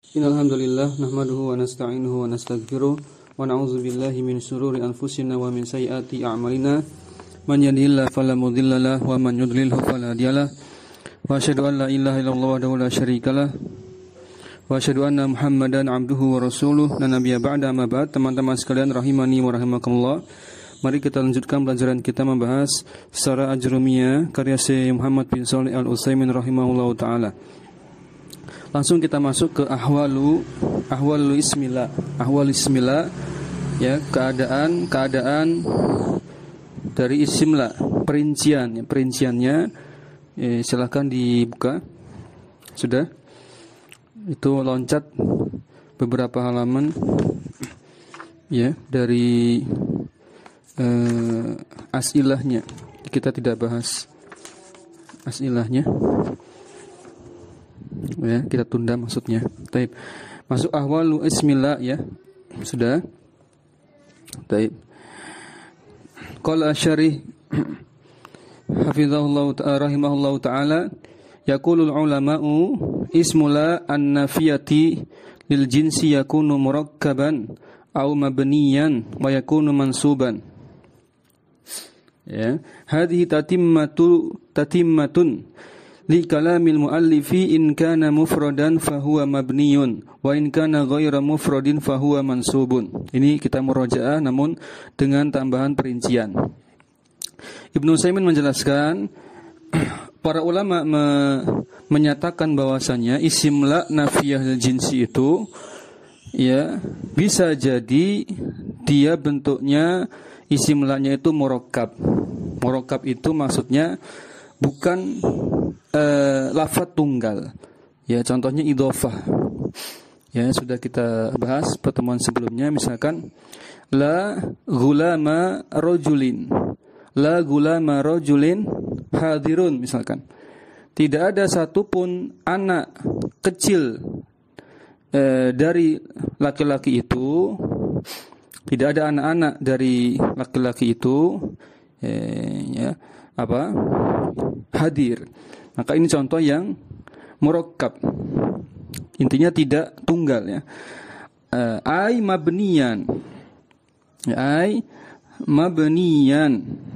Innalhamdulillah nahmaduhu wa nasta'inuhu wa nastaghfiruh wa na'udzu billahi min shururi anfusina wa min sayyiati a'malina man yahdihillahu fala mudhillalah wa man yudlilhu fala hadiyalah wa asyhadu an la ilaha illallah wahdahu la syarikalah wa asyhadu anna Muhammadan 'abduhu wa rasuluh la nabiyya ba'da amma ba'd. Teman-teman sekalian rahimani wa rahimakumullah, mari kita lanjutkan pelajaran kita membahas secara ajrumiyah karya Syekh Muhammad bin Shalih Al-Utsaimin rahimahullahu taala. Langsung kita masuk ke ahwalu ismillah. Ahwalu ismillah, ya, keadaan dari ismillah, perinciannya. Silahkan dibuka. Sudah? Itu loncat beberapa halaman, ya, dari asilahnya. Kita tidak bahas asilahnya. Ya, kita tunda maksudnya. Taib. Masuk ahwalu ismillah, ya. Sudah. Taib. Qala asy-syarih hafizahullahu ta'ala rahimahullahu ta'ala, yaqulul ulama'u ismula an-nafiyati lil jinsi yakunu murakkaban aw mabniyan wa yakunu mansuban. Ya, hadhihi tatimmatun li kalamil muallifi in kana mufradan fahuwa mabniyun wa in kana ghaira mufradin fahuwa mansubun. Ini kita murajaah namun dengan tambahan perincian. Ibnu Utsaimin menjelaskan para ulama menyatakan bahwasanya isim la nafiyah jinsi itu, ya, bisa jadi dia bentuknya isim la-nya itu murakkab. Murakkab itu maksudnya bukan lafaz tunggal. Ya, contohnya idhofah. Ya, sudah kita bahas pertemuan sebelumnya, misalkan la ghulama rajulin. La ghulama rajulin hadirun misalkan. Tidak ada satupun anak kecil dari laki-laki itu. Tidak ada anak-anak dari laki-laki itu hadir. Maka ini contoh yang murakkab. Intinya tidak tunggal, ya. Ai mabniyan. Ai mabniyan.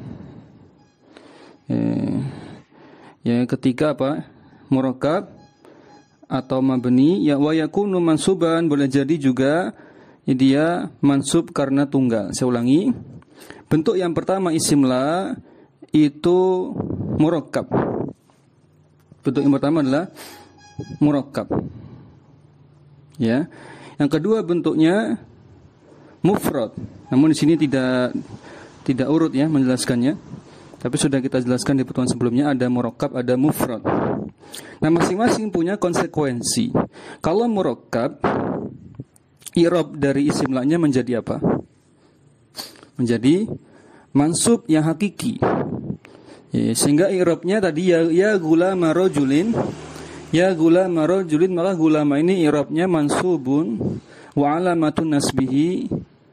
Ya, ketika murakkab atau mabni, ya, wa yakunu mansuban, boleh jadi juga dia mansub karena tunggal. Saya ulangi. Bentuk yang pertama isim la itu murakkab. Bentuk yang pertama adalah murakkab. Ya. Yang kedua bentuknya mufrad. Namun di sini tidak urut, ya, menjelaskannya. Tapi sudah kita jelaskan di pertemuan sebelumnya, ada murakkab, ada mufrad. Nah, masing-masing punya konsekuensi. Kalau murakkab, i'rab dari isim la-nya menjadi apa? Menjadi mansub yang hakiki. Ya, sehingga i'rabnya tadi ya gulama rajulin, ya gulama rajulin, maka gulama ini i'rabnya mansubun wa alamatun nasbihi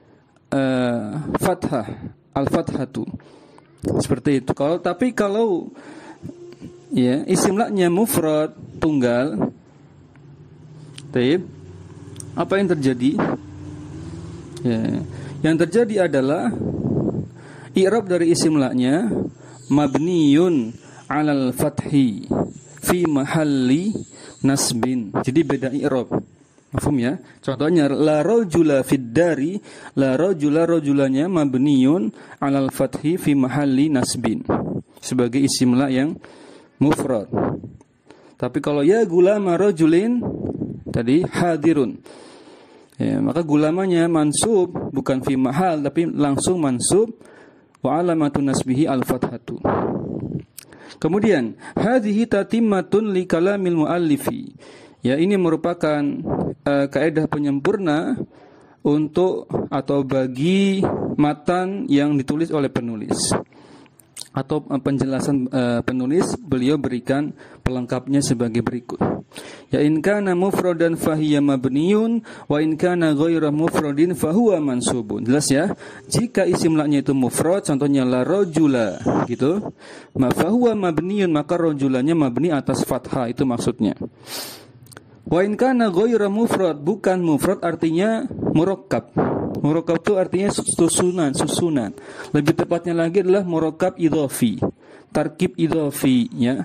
fathah, al-fathatu. Seperti itu. Kalau ya isim la-nya mufrad, tunggal, taib, apa yang terjadi? Ya, yang terjadi adalah i'rab dari isim la-nya mabniyun 'alal fathi fi mahalli nasbin. Jadi beda i'rab. Mafhum, ya? Contohnya la rajula fid dari, la rajula, rajulanya mabniyun 'alal fathi fi mahalli nasbin. Sebagai isim la yang mufrad. Tapi kalau ya gulama rajulin tadi hadirun. Ya, maka gulamanya mansub, bukan fi mahal tapi langsung mansub, wa alamatun nasbihi al-fathatu. Kemudian hadhihi tatimmatun li kalamil muallifi. Ya, ini merupakan kaidah penyempurna untuk atau bagi matan yang ditulis oleh penulis. Atau penjelasan penulis, beliau berikan pelengkapnya sebagai berikut. Ya in kana mufradan fahiya mabniyun wa in kana ghaira mufradin fahuwa mansubun. Jelas, ya? Jika isim la-nya itu mufrad, contohnya la rajula gitu, ma fahuwa mabniyun, maka rajulanya mabni atas fathah, itu maksudnya. Wa in kana ghairu mufrad, bukan mufrad artinya murakkab. Murakkab itu artinya susunan. Lebih tepatnya lagi adalah murakkab idhafi, tarkib idhafi, ya.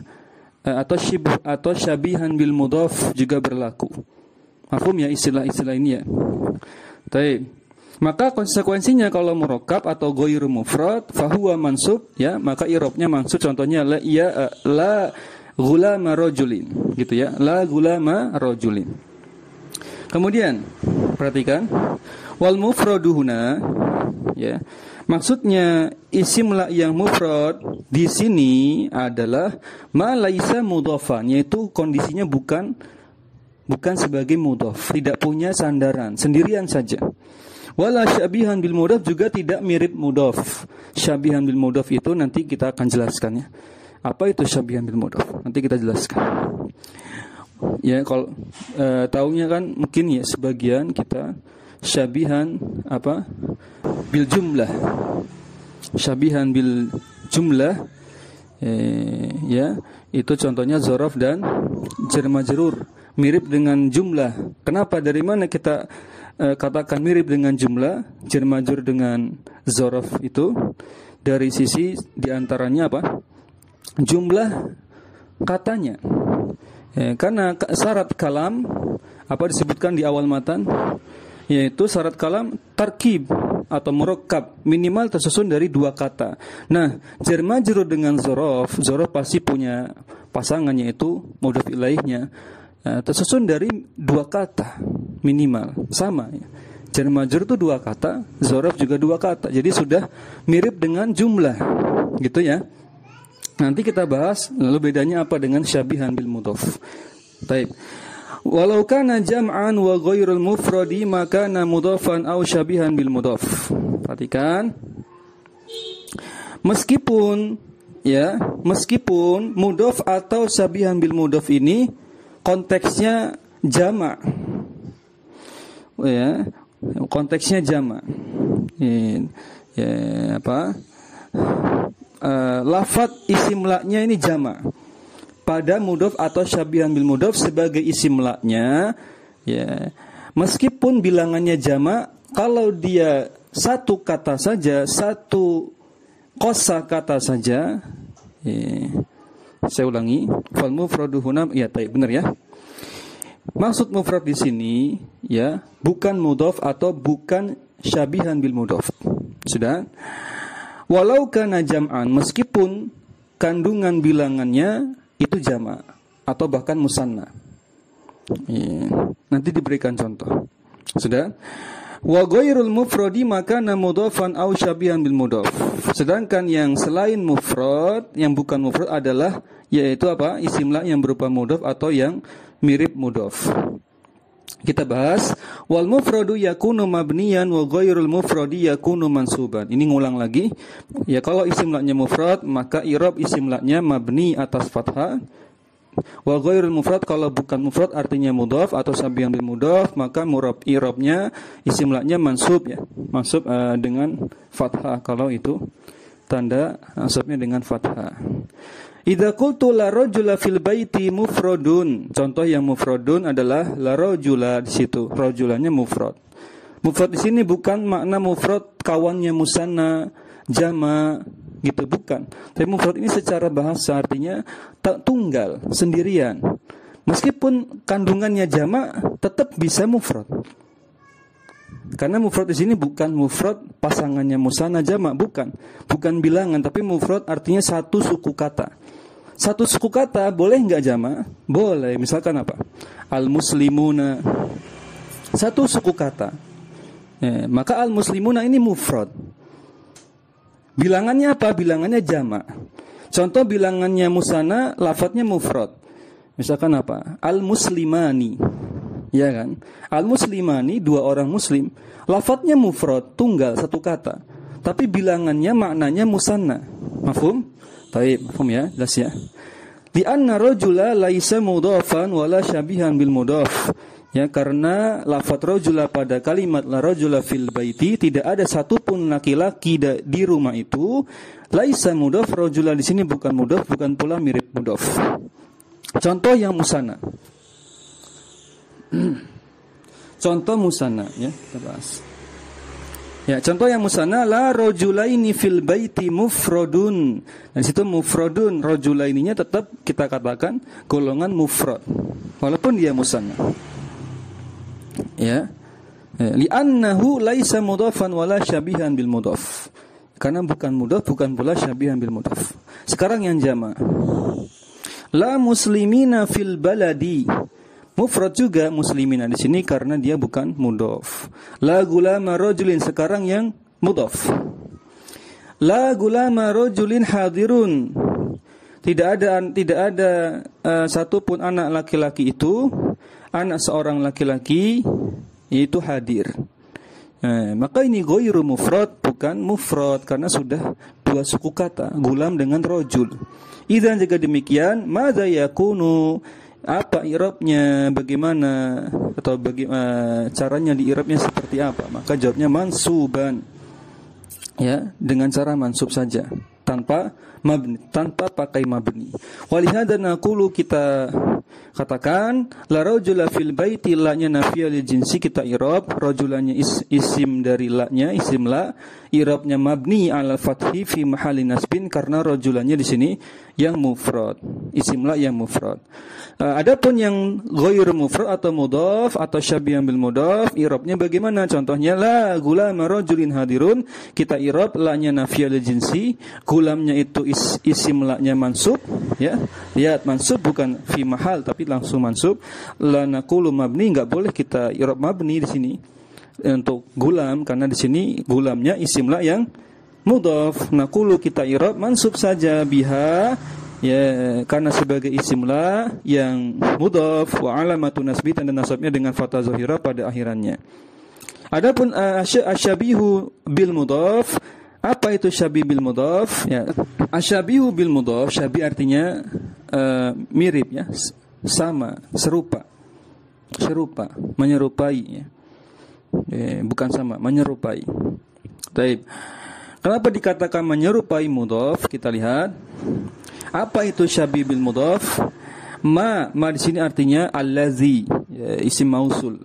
Atau syabihan bil mudhaf juga berlaku. Mafhum ya istilah-istilah ini ya. Baik. Maka konsekuensinya kalau murakkab atau ghairu mufrad fahuwa mansub, ya, maka i'rabnya mansub. Contohnya la ghulama rajulin, gitu ya. La ghulama rajulin. Kemudian perhatikan wal mufradu huna, ya. Maksudnya isim la yang mufrad di sini adalah ma laisa mudhafan, yaitu kondisinya bukan sebagai mudhaf, tidak punya sandaran, sendirian saja. Wala syabihan bil mudhaf, juga tidak mirip mudhaf. Syabihan bil mudhaf itu nanti kita akan jelaskan, ya. Apa itu syabihan bil mudhaf? Nanti kita jelaskan. Ya, kalau taunya kan mungkin ya sebagian kita syabihan apa? Bil jumlah. Syabihan bil jumlah, ya, itu contohnya dzaraf dan jar majrur, mirip dengan jumlah. Kenapa? Dari mana kita katakan mirip dengan jumlah, jar majrur dengan dzaraf itu? Dari sisi diantaranya apa? Jumlah katanya. Karena syarat kalam apa disebutkan di awal matan, yaitu syarat kalam tarkib atau murakkab, minimal tersusun dari 2 kata. Nah, jar majrur dengan dzaraf pasti punya pasangan, yaitu mudhaf ilaihnya, tersusun dari 2 kata minimal, sama, ya. Jar majrur itu 2 kata, dzaraf juga 2 kata. Jadi sudah mirip dengan jumlah, gitu ya. Nanti kita bahas lalu bedanya apa dengan syabihan bil mudhaf. Baik. Walau kana jam'an wa ghairul mufradi maka na mudhafan aw syabihan bil mudhaf. Perhatikan. Meskipun mudhaf atau syabihan bil mudhaf ini konteksnya jamak. Ya, konteksnya jamak. Lafaz isim la-nya ini jamak pada mudhaf atau syabihan bil mudhaf sebagai isim la-nya, ya, meskipun bilangannya jamak, kalau dia satu kata saja, satu kosa kata saja, saya ulangi, fal mufradu huna, ya, benar ya. Maksud mufrad di sini, ya, bukan mudhaf atau bukan syabihan bil mudhaf. Sudah? Walau kana jam'an, meskipun kandungan bilangannya itu jamak atau bahkan musanna. Nanti diberikan contoh. Sudah? Wa ghairul mufradi maka na mudhafan aw syabihan bil mudhaf. Sedangkan yang selain mufrad, yang bukan mufrad adalah yaitu apa? Isim la yang berupa mudhaf atau yang mirip mudhaf. Kita bahas wal mufradu yakunu mabniyan wa ghairul mufradi yakunu mansuban. Ini ngulang lagi. Ya, kalau isim la-nya mufrad maka i'rab isim la-nya mabni atas fathah. Wa ghairul mufrad kalau bukan mufrad artinya mudhaf atau syabihan bil mudhaf maka i'rabnya isim la-nya mansub, ya. Mansub dengan fathah kalau itu tanda nasabnya dengan fathah. Idza qultu la rajula fil baiti mufradun. Contoh yang mufradun adalah la rajula, di situ rajulannya mufrad. Mufrad di sini bukan makna mufrad kawannya musanna, jama, gitu, bukan. Tapi mufrad ini secara bahasa artinya tunggal, sendirian. Meskipun kandungannya jama, tetap bisa mufrad. Karena mufrad di sini bukan mufrad pasangannya musanna jama, bukan bilangan, tapi mufrad artinya satu suku kata. Satu suku kata boleh nggak jama? Boleh. Misalkan apa? Al-muslimuna. Satu suku kata. Maka al-muslimuna ini mufrad. Bilangannya apa? Bilangannya jama. Contoh bilangannya musanna, lafadznya mufrad. Misalkan apa? Al-muslimani. Ya kan? Al-muslimani, 2 orang muslim. Lafadznya mufrad, tunggal, satu kata. Tapi bilangannya maknanya musanna. Mafhum? Baik, mafhum ya? Jelas ya? Di anna rajula laisa mudhafan wala syabihan bil mudhaf. Ya, karena lafaz rajula pada kalimat la rajula fil baiti tidak ada satupun laki-laki di rumah itu. Laisa mudhaf, rajula di sini bukan mudhaf, bukan pula mirip mudhaf. Contoh yang musanna. Contoh musanna ya, kita bahas. Ya, contoh yang musanna la rajulaini fil baiti mufradun. Nah, di situ mufradun, rajulaininya tetap kita katakan golongan mufrad walaupun dia musanna. Ya. Li'annahu laisa mudhafan wala syabihan bil mudhaf. Karena bukan mudhaf, bukan pula syabihan bil mudhaf. Sekarang yang jama'. La muslimina fil baladi. Mufrad juga muslimina di sini karena dia bukan mudhaf. La gulama rajulin, sekarang yang mudhaf. La gulama rajulin hadirun. Tidak ada satupun anak laki-laki itu, anak seorang laki-laki itu hadir. Maka ini ghairu mufrad, bukan mufrad karena sudah dua suku kata, gulam dengan rajul. Idzan jika demikian, madza yakunu, apa i'rabnya, bagaimana atau caranya di i'rabnya seperti apa? Maka jawabnya mansuban. Ya, dengan cara mansub saja, tanpa mabni, tanpa pakai mabni. Walihada naqulu, kita katakan la rajula fil baiti, la-nya nafiyah lil jinsi, kita i'rab rajulannya isim dari la-nya, isim la, i'rabnya mabni ala fathi fi mahalli nasbin karena rajulannya di sini yang mufrad, isim la yang mufrad. Adapun yang ghair mufrad atau mudhaf atau syabihan bil mudhaf, i'rabnya bagaimana? Contohnya la gulama rajulin hadirun, kita i'rab la-nya nafiyah lil jinsi, gulamnya itu isim la-nya mansub, ya. Lihat, mansub bukan fi mahal tapi langsung mansub. La naqulu mabni, enggak boleh kita i'rab mabni di sini untuk gulam karena di sini gulamnya isim la yang mudhaf. Naqulu, kita i'rab mansub saja biha, ya, karena sebagai isim la yang mudhaf, wa alamatu nasbi, dan nasabnya dengan fathah zahirah pada akhirannya. Adapun asyabihu bil mudhaf, apa itu syabih bil mudhaf? Ya, asyabihu bil mudhaf, syabih artinya mirip, ya, sama, serupa, menyerupai, ya. Bukan sama, menyerupai. Baik. Kenapa dikatakan menyerupai mudhaf? Kita lihat. Apa itu syabih bil mudhaf? Ma di sini artinya allazi, ya, isim mausul.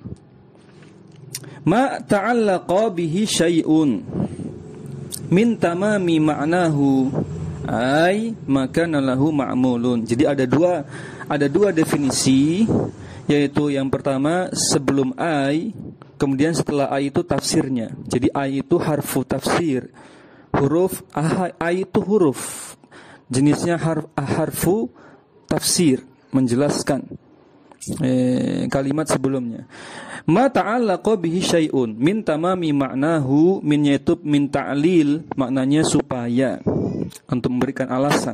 Ma ta'allaqa bihi syai'un min tamami ma'nahu, ay maka lahu ma'mulun. Jadi ada dua definisi, yaitu yang pertama sebelum ay, kemudian setelah ay itu tafsirnya. Jadi ay itu harfu tafsir, huruf ay itu huruf, jenisnya harfu tafsir, menjelaskan kalimat sebelumnya. Ma ta'allaqa bihi syai'un min tamami ma'nahu, minnya itu min ta'lil, maknanya supaya, untuk memberikan alasan,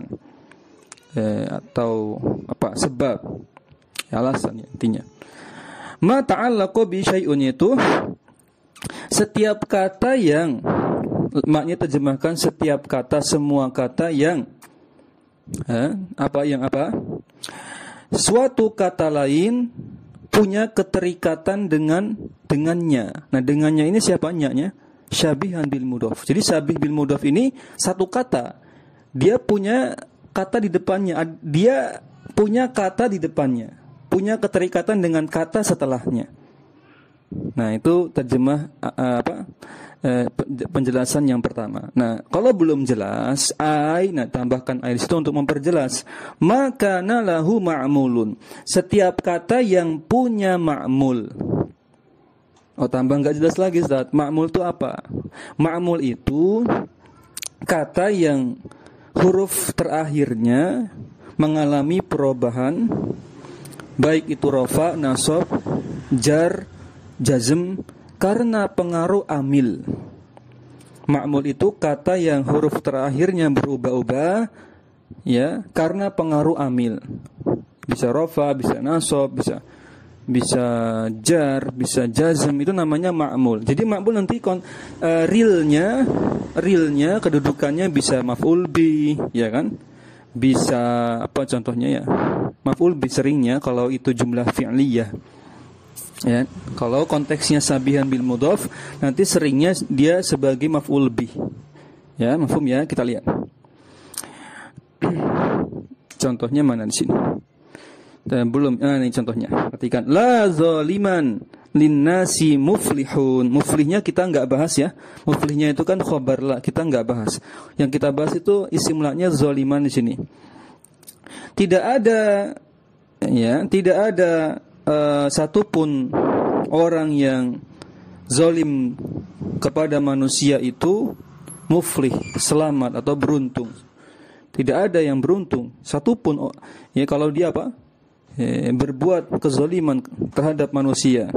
atau apa, sebab, alasan, ya, intinya. Ma ta'allaqa bihi syai'un itu setiap kata yang, maknanya terjemahkan setiap kata, semua kata yang suatu kata lain punya keterikatan dengannya. Nah, dengannya ini siapa? Nya syabihan bil mudhaf. Jadi syabih bil mudhaf ini satu kata, dia punya kata di depannya, dia punya kata di depannya, punya keterikatan dengan kata setelahnya. Nah, itu terjemah penjelasan yang pertama. Nah, kalau belum jelas, tambahkan ay itu untuk memperjelas. Maka nalahu ma'mulun, setiap kata yang punya ma'mul. Oh, tambah enggak jelas lagi, Ustaz. Ma'mul itu apa? Ma'mul itu kata yang huruf terakhirnya mengalami perubahan, baik itu rafa, nasab, jar, jazm, karena pengaruh amil. Ma'mul itu kata yang huruf terakhirnya berubah-ubah, ya, karena pengaruh amil. Bisa rafa, bisa nasab, bisa jar, bisa jazm, itu namanya ma'mul. Jadi ma'mul nanti realnya kedudukannya bisa maf'ul bi, ya kan? Bisa apa contohnya, ya? Maf'ul bi seringnya kalau itu jumlah fi'liyah. Ya, kalau konteksnya sabihan bil mudhaf, nanti seringnya dia sebagai maf'ul bih. Ya, mafhum ya, kita lihat. Contohnya mana di sini? Belum. Ini contohnya. Perhatikan. La zaliman linnasi muflihun. Muflihnya kita enggak bahas ya. Muflihnya itu kan khobar la, kita enggak bahas. Yang kita bahas itu isim la-nya zaliman di sini. Tidak ada satupun orang yang zalim kepada manusia itu muflih, selamat atau beruntung. Tidak ada yang beruntung satupun ya kalau dia berbuat kezaliman terhadap manusia.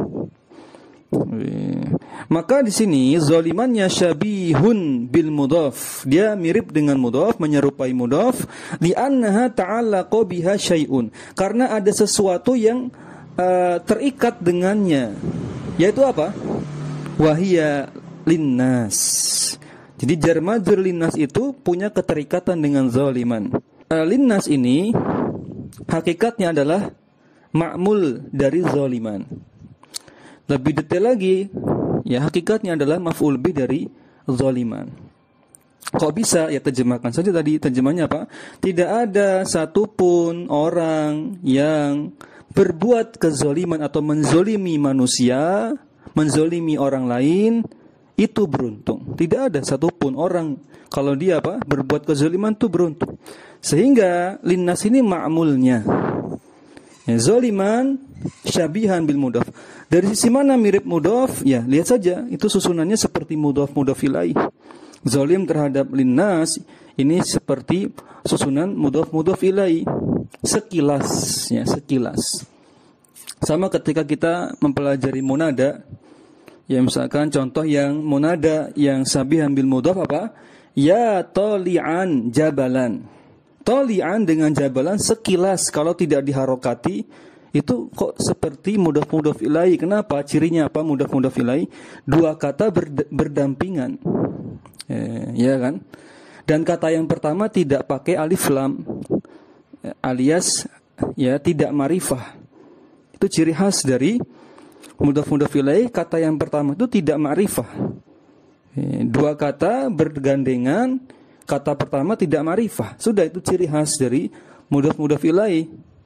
Maka di sini zalimannya syabihun bil mudhaf. Dia mirip dengan mudhaf, menyerupai mudhaf, li'annaha ta'allaqa biha syai'un. Karena ada sesuatu yang terikat dengannya. Yaitu apa? Wahia linnas. Jadi jar majrur linnas itu punya keterikatan dengan zaliman. Linnas ini hakikatnya adalah ma'mul dari zaliman. Lebih detail lagi, ya hakikatnya adalah maf'ul bih dari zaliman. Kok bisa? Ya terjemahkan saja tadi. Terjemahnya apa? Tidak ada satupun orang yang berbuat kezaliman atau menzolimi manusia, menzolimi orang lain, itu beruntung. Tidak ada satupun orang kalau dia berbuat kezaliman itu beruntung. Sehingga linnas ini ma'mulnya. Ya, zaliman syabihan bil mudhaf. Dari sisi mana mirip mudhaf? Ya, lihat saja. Itu susunannya seperti mudhaf ilaih. Zalim terhadap linnas ini seperti susunan mudhaf ilaih. Sekilas, ya, sekilas. Sama ketika kita mempelajari munada. Ya, misalkan contoh yang munada yang syabihan bil mudhaf apa? Ya toli'an jabalan. Toli'an dengan jabalan sekilas kalau tidak diharokati itu kok seperti mudhaf ilaih. Kenapa? Cirinya apa mudhaf ilaih? Dua kata berdampingan. Ya kan? Dan kata yang pertama tidak pakai alif lam alias ya tidak ma'rifah. Itu ciri khas dari mudhaf ilaih. Kata yang pertama itu tidak ma'rifah. Dua kata bergandengan, kata pertama tidak ma'rifah. Sudah, itu ciri khas dari mudhaf ilaih.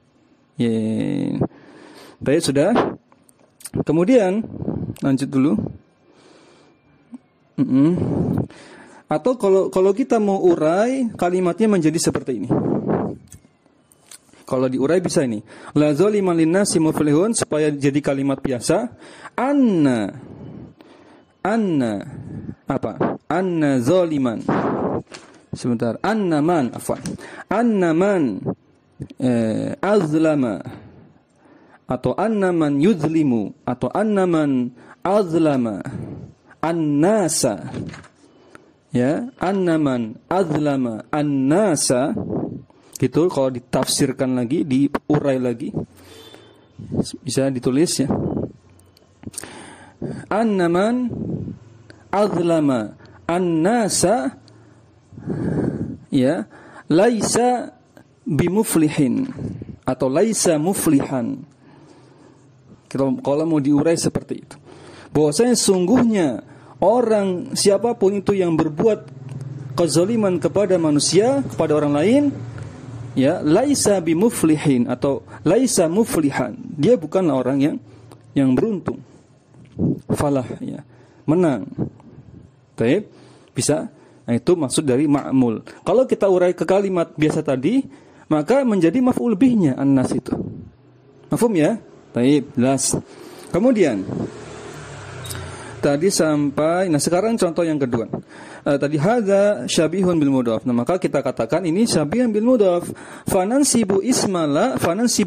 Baik, sudah. Kemudian lanjut dulu. Atau kalau kita mau urai kalimatnya menjadi seperti ini. Kalau diurai bisa ini. La zaliman linnasi muflihun, supaya jadi kalimat biasa. Anna apa? Anna zaliman. Sebentar. Anna man azlama atau anna man yuzlimu atau anna man azlama annasa. Ya, anna man azlama annasa. Gitu kalau ditafsirkan lagi, diurai lagi. Bisa ditulis ya. Anna man azlama annasa ya laisa bimuflihin atau laisa muflihan. Kalau mau diurai seperti itu. Bahwasanya sungguhnya orang siapapun itu yang berbuat kezaliman kepada manusia, kepada orang lain, ya laisa bimuflihin atau laisa muflihan. Dia bukanlah orang yang beruntung. Falah ya, menang. Baik, bisa. Nah, itu maksud dari ma'mul. Kalau kita urai ke kalimat biasa tadi, maka menjadi maf'ul bihnya annas itu. Mafhum ya? Baik, jelas. Kemudian tadi sampai, nah sekarang contoh yang kedua. Tadi hadza syabihun bil mudhaf. Nah, maka kita katakan ini syabihun bil mudhaf. Fanansibu ismala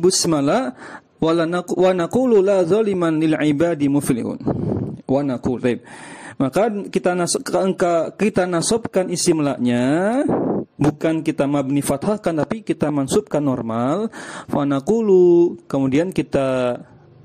wa naqulu la zaliman lil ibadi muflihun. Wa naqul. Maka kita nasabkan isim la-nya, bukan kita mabni fathahkan, tapi kita mansubkan normal. Fa naqulu, kemudian kita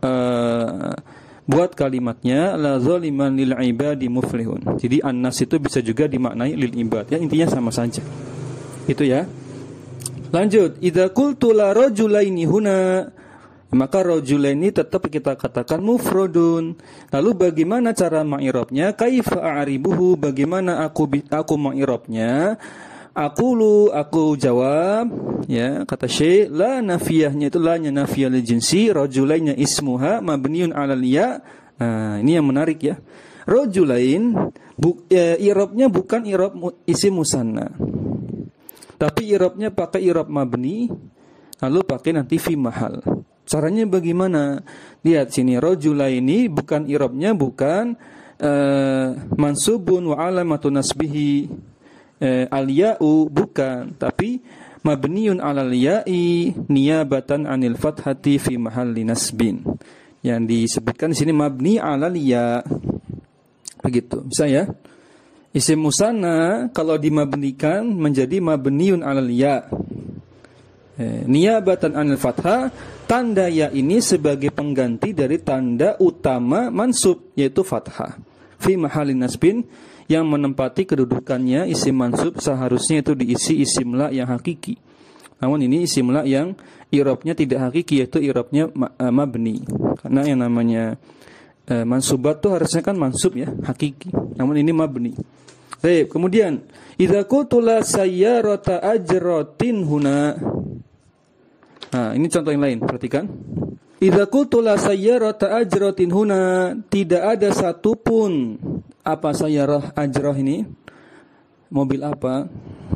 buat kalimatnya la zaliman lil ibadi muflihun. Jadi annas itu bisa juga dimaknai lil ibad ya, intinya sama saja. Itu ya. Lanjut, idza qultu la rajulaini huna, maka rajulaini tetap kita katakan mufradun. Lalu bagaimana cara ma'irabnya? Kaifa a'ribuhu, bagaimana aku ma'irabnya? aku jawab, ya, kata Syekh, la nafiyahnya itu la-nya nafiyah lil jinsi, rajulainnya ismuha mabniun 'alal ya. Nah, ini yang menarik ya. Rajulain i'rabnya bukan i'rab isim musanna. Tapi i'rabnya pakai i'rab mabni, lalu pakai nanti fi mahal. Caranya bagaimana? Lihat sini, rajulaini bukan i'rabnya bukan mansubun wa alamatun nasbihi al-ya'u, bukan, tapi mabniun 'alal ya'i niyabatan 'anil fathati fi mahalli nasbin. Yang disebutkan di sini mabni 'alal ya. Begitu. Bisa ya? Isim musanna kalau dimabnikan menjadi mabniun 'alal ya. Niyabatan 'anil fathah, tanda ya ini sebagai pengganti dari tanda utama mansub yaitu fathah. Fi mahalli nasbin, yang menempati kedudukannya isim mansub seharusnya itu diisi isim la yang hakiki. Namun ini isim la yang i'rabnya tidak hakiki, yaitu i'rabnya mabni. Karena yang namanya mansubat itu harusnya kan mansub ya, hakiki. Namun ini mabni. Baik, kemudian idza qultu la sayyarata ajratin huna. Nah, ini contoh yang lain, perhatikan. Idza qultu la sayyarata ajratin huna, tidak ada satupun. Apa sayyarah ajrah ini? Mobil apa?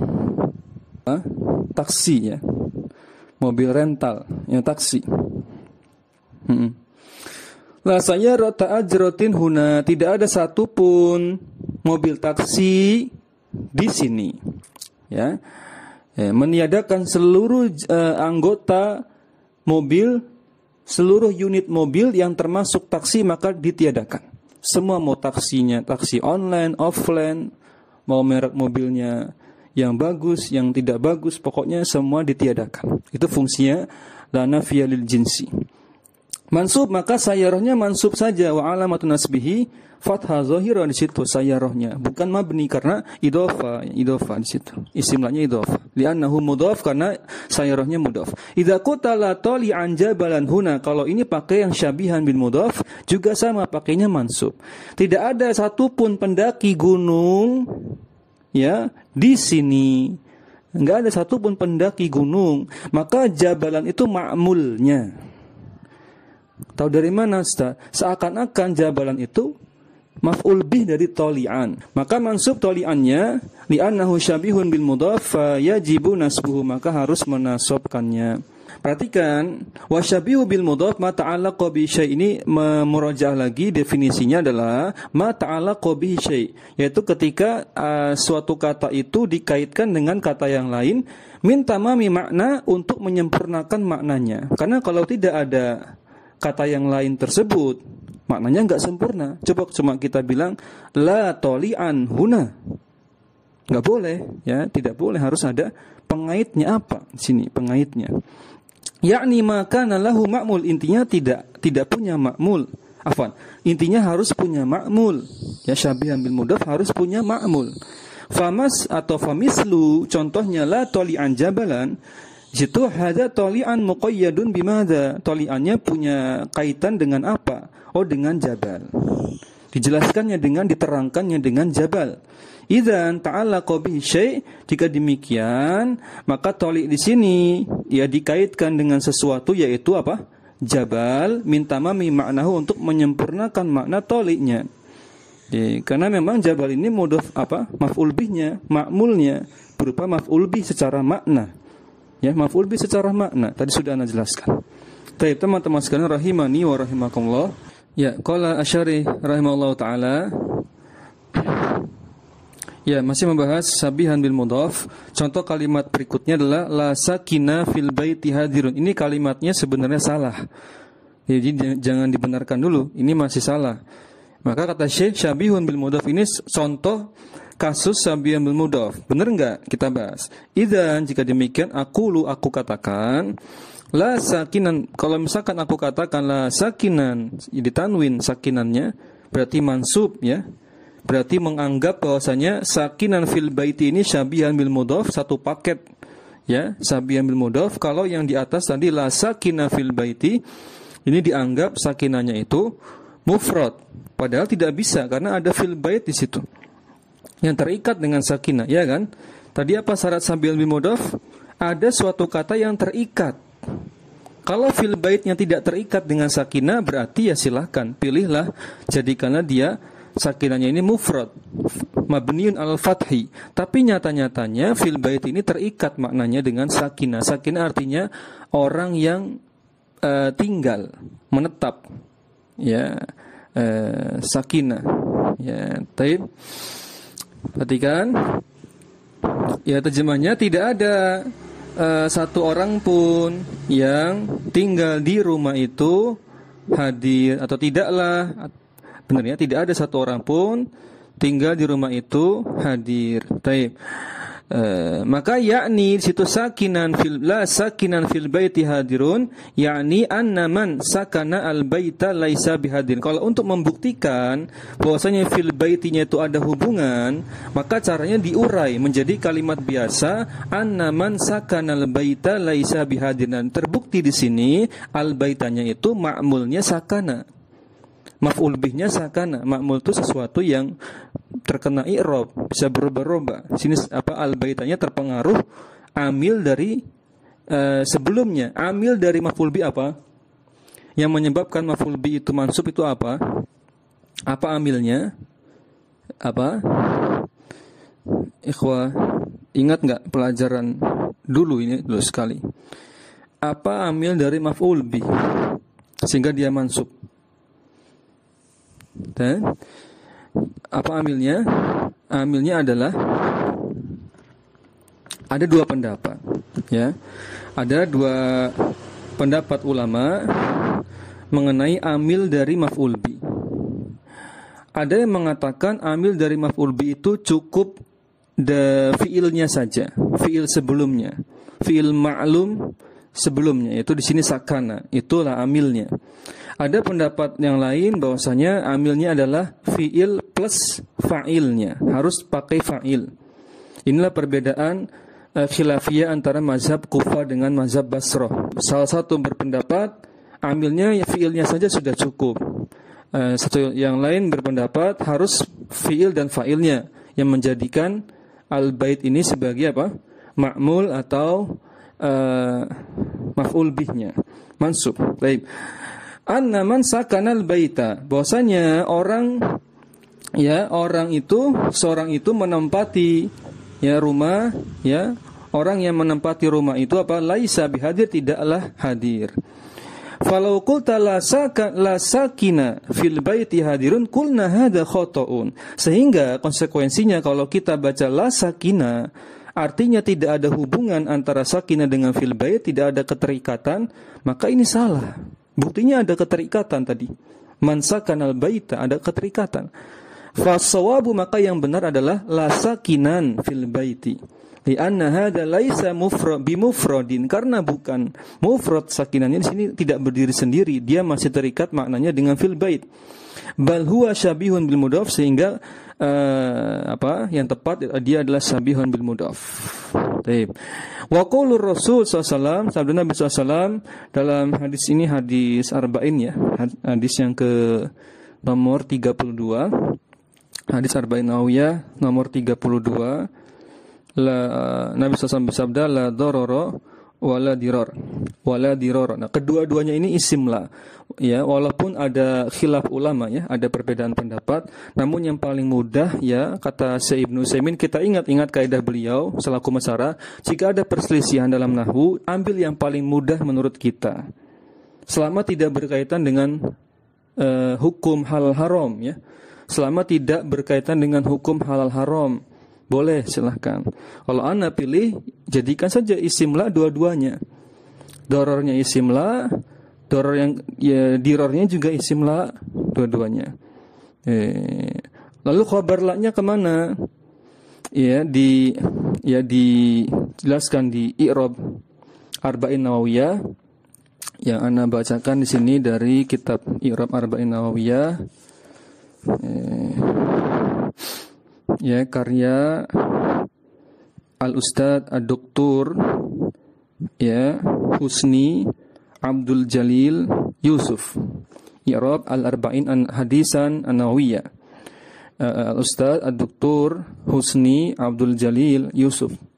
Taksi ya. Mobil rental, ya taksi. La sayyarata ajratin huna, tidak ada satupun mobil taksi di sini. Ya. Meniadakan seluruh anggota mobil, seluruh unit mobil yang termasuk taksi maka ditiadakan. Semua mau taksinya, taksi online, offline, mau merek mobilnya yang bagus, yang tidak bagus, pokoknya semua ditiadakan. Itu fungsinya la nafiyah lil jinsi. Mansub, maka sayyarahnya mansub saja, wa alamatun nasbihi fathah zahira di situ sayyarahnya, bukan mabni karena idhofa di situ. Isimlahnya idhofa. Li'annahu mudhaf, karena sayyarahnya mudhaf. Idza qutala tali'an jabalan huna, kalau ini pakai yang syabihan bil mudhaf juga sama, pakainya mansub. Tidak ada satupun pendaki gunung ya di sini. Enggak ada satupun pendaki gunung, maka jabalan itu ma'mulnya. Tahu dari mana, Ustaz? Seakan-akan jabalan itu maf'ul bih dari toli'an. Maka mansub toli'annya li'annahu syabihun bil mudhaf yajibu nasbuhu, maka harus menasobkannya. Perhatikan, wasyabihu bil mudhaf ma ta'alaqa bi syai', ini murajaah lagi, definisinya adalah ma ta'alaqa bi syai', yaitu ketika suatu kata itu dikaitkan dengan kata yang lain min tamami makna, untuk menyempurnakan maknanya. Karena kalau tidak ada kata yang lain tersebut, maknanya enggak sempurna. Coba cuma kita bilang la toli'an huna, enggak boleh ya, tidak boleh, harus ada pengaitnya. Apa di sini pengaitnya? Yakni maka lahu ma'mul, intinya tidak punya ma'mul. Afwan, intinya harus punya ma'mul. Ya, syabihan bil mudhaf harus punya ma'mul. Famas atau famislu, contohnya la toli'an jabalan, situ hadza toli'an muqayyadun bimadza, toli'annya punya kaitan dengan apa? Oh, dengan jabal. Dijelaskannya dengan, diterangkannya dengan jabal. Idzan ta'allaqa bihi syai', jika demikian maka toli' di sini ya dikaitkan dengan sesuatu, yaitu apa? Jabal, min tamami maknahu, untuk menyempurnakan makna toli'nya. Karena memang jabal ini mudhaf apa? Maf'ul bihnya, ma'mulnya berupa maf'ul bih secara makna. Ya, maf'ul bih secara makna. Tadi sudah Anda jelaskan. Baik, teman-teman sekalian rahimani wa rahimakumullah. Ya, qala Asy'ari rahimahullahu taala. Ya, masih membahas sabihan bil mudhaf. Contoh kalimat berikutnya adalah la sakina fil baiti hadirun. Ini kalimatnya sebenarnya salah. Jadi jangan dibenarkan dulu, ini masih salah. Maka kata Syekh, syabihun bil mudhaf ini contoh kasus sabihan bil mudhaf. Benar enggak? Kita bahas. Idzan, jika demikian, aku katakan la sakinan. Kalau misalkan aku katakan la sakinan, ditanwin sakinannya, berarti mansub ya. Berarti menganggap bahwasanya sakinan fil baiti ini syabihan bil mudhaf, satu paket ya, syabihan bil mudhaf. Kalau yang di atas tadi la sakina fil baiti, ini dianggap sakinanya itu mufrad, padahal tidak bisa karena ada fil bait di situ yang terikat dengan sakinah, ya kan? Tadi apa syarat sabihan bil mudhaf? Ada suatu kata yang terikat. Kalau fil baitnya tidak terikat dengan sakinah, berarti ya silahkan pilihlah, jadikanlah dia sakinahnya ini mufrad, mabniun al fathi. Tapi nyata-nyatanya fil bait ini terikat maknanya dengan sakinah. Sakinah artinya orang yang tinggal, menetap, ya, sakinah, ya. Taib. Perhatikan, ya, terjemahnya tidak ada satu orang pun yang tinggal di rumah itu hadir, atau tidaklah, benarnya tidak ada satu orang pun tinggal di rumah itu hadir. Taib. Maka yakni situ sakinan fil baiti hadirun, yakni anna man sakana al baita laisa bihadirin. Kalau untuk membuktikan bahwasanya fil baitinya itu ada hubungan, maka caranya diurai menjadi kalimat biasa, anna man sakana al baita laisa bihadirin. Terbukti di sini al baitanya itu ma'mulnya sakana, maf'ul bihnya sakana. Ma'mul itu sesuatu yang terkena i'rab, bisa berubah-ubah. Sini apa, al-baitanya terpengaruh amil dari sebelumnya. Amil dari maf'ul bih apa? Yang menyebabkan maf'ul bih itu mansub itu apa? Apa amilnya? Apa? Ikhwah, ingat enggak pelajaran dulu ini dulu sekali? Apa amil dari maf'ul bih sehingga dia mansub? Dan apa amilnya? Amilnya adalah ada dua pendapat, ya. Ada dua pendapat ulama mengenai amil dari maf'ul bi. Ada yang mengatakan amil dari maf'ul bi itu cukup fiilnya saja, fiil sebelumnya, fiil ma'lum sebelumnya, yaitu di sini sakana, itulah amilnya. Ada pendapat yang lain bahwasanya amilnya adalah fiil plus fa'ilnya, harus pakai fa'il. Inilah perbedaan khilafiyah antara mazhab Kufah dengan mazhab Basrah. Salah satu berpendapat amilnya fiilnya saja sudah cukup. Satu yang lain berpendapat harus fiil dan fa'ilnya yang menjadikan al-bait ini sebagai apa? Ma'mul atau maf'ul bihnya, mansub. Baik. Anna man sakanal baita, bahwasanya orang itu, seorang itu menempati ya rumah, ya, orang yang menempati rumah itu apa? Laisa bihadir, tidaklah hadir. Falau qulta la sakina fil baiti hadirun qulna hadza khata'un. Sehingga konsekuensinya kalau kita baca la sakina, artinya tidak ada hubungan antara sakinah dengan fil bait, tidak ada keterikatan, maka ini salah. Buktinya ada keterikatan tadi. Man sakanal baita, ada keterikatan. Fasawabu, maka yang benar adalah la sakinan fil baiti. Li'anna hadza laisa bimufradin, karena bukan mufrad sakinannya di sini tidak berdiri sendiri, dia masih terikat maknanya dengan fil bait. Bal huwa syabihun bil mudhaf, sehingga yang tepat dia adalah syabihun bil mudhaf. Baik. Wa qaulur Rasul sallallahu, sabda Nabi sallallahu dalam hadis ini, hadis arba'in, ya, hadis yang ke nomor 32, hadis arba'in Nawawiyah nomor 32. Nabi sallallahu bersabda, la darara wala dirar, wala dirar. Nah, kedua-duanya ini isim la, ya, walaupun ada khilaf ulama, ya, ada perbedaan pendapat, namun yang paling mudah, ya, kata Syekh Ibnu Utsaimin, kita ingat kaidah beliau selaku masyarah, jika ada perselisihan dalam nahwu, ambil yang paling mudah menurut kita, selama tidak berkaitan dengan hukum halal haram, ya, selama tidak berkaitan dengan hukum halal haram, boleh, silahkan. Kalau ana pilih, jadikan saja isim la dua-duanya. Dorornya isim la, doror yang, ya, dirornya juga isim la dua-duanya. Lalu khabar la-nya kemana? Ya, dijelaskan di i'rab arba'in Nawawiyah yang ana bacakan di sini dari kitab i'rab arba'in Nawawiyah. Ya, karya Al-Ustadz Ad-Doktur, ya, Husni Abdul Jalil Yusuf, i'rab al-arba'in hadisan an-nawawiyah. Al-Ustadz Ad-Doktur Husni Abdul Jalil Yusuf.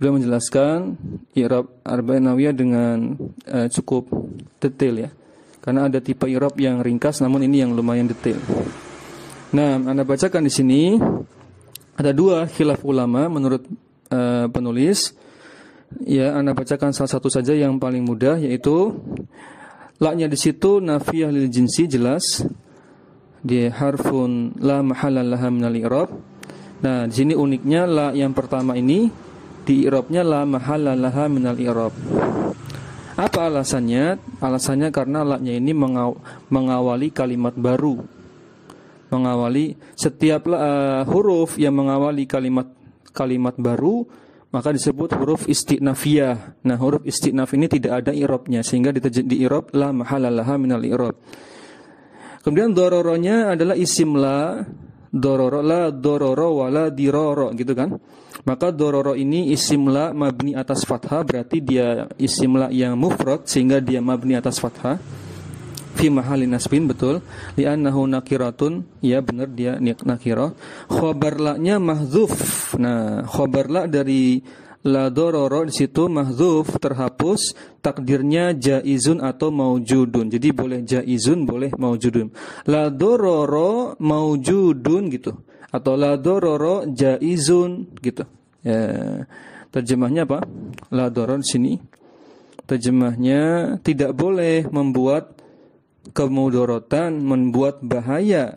Beliau menjelaskan i'rab arba'in nawawiyah dengan cukup detail ya. Karena ada tipe i'rab yang ringkas, namun ini yang lumayan detail. Nah, Anda bacakan di sini ada dua khilaf ulama menurut penulis. Ya, Anda bacakan salah satu saja yang paling mudah, yaitu la-nya di situ nafiyah lil jinsi, jelas. Dia harfun la mahalla laha minal i'rab. Nah, di sini uniknya la yang pertama ini di i'rabnya la mahalla laha minal i'rab. Apa alasannya? Alasannya karena la-nya ini mengawali kalimat baru. Mengawali setiap huruf yang mengawali kalimat baru, maka disebut huruf istinafiyah. Nah, huruf istinaf ini tidak ada i'rabnya, sehingga di i'rab la mahalla laha minal i'rab. Kemudian dororonya adalah isim la, dororo la dororo wala diroro, gitu kan? Maka dororo ini isim la mabni atas fathah, berarti dia isim la yang mufrad sehingga dia mabni atas fathah. Fi mahalli nasbin, betul. Li'annahu nakiratun, ya benar dia nakirah. Khabar la-nya mahdzuf. Nah, khabar la dari la dororo di situ mahdzuf, terhapus, takdirnya jaizun atau maujudun. Jadi boleh jaizun, boleh maujudun. La dororo maujudun gitu. Atau la dororo jaizun gitu. Ya, terjemahnya apa? La dororo di sini terjemahnya tidak boleh membuat kemudorotan, membuat bahaya.